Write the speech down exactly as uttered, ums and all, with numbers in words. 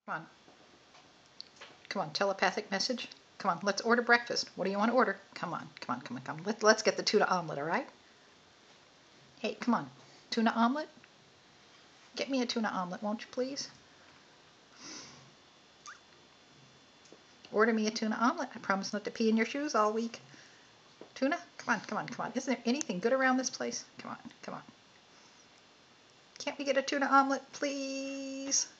Come on. Come on, telepathic message. Come on, let's order breakfast. What do you want to order? Come on, come on, come on, come on. Let, let's get the tuna omelet, all right? Hey, come on. Tuna omelet? Get me a tuna omelet, won't you please? Order me a tuna omelet. I promise not to pee in your shoes all week. Tuna? Come on, come on, come on. Isn't there anything good around this place? Come on, come on. Can't we get a tuna omelet, please?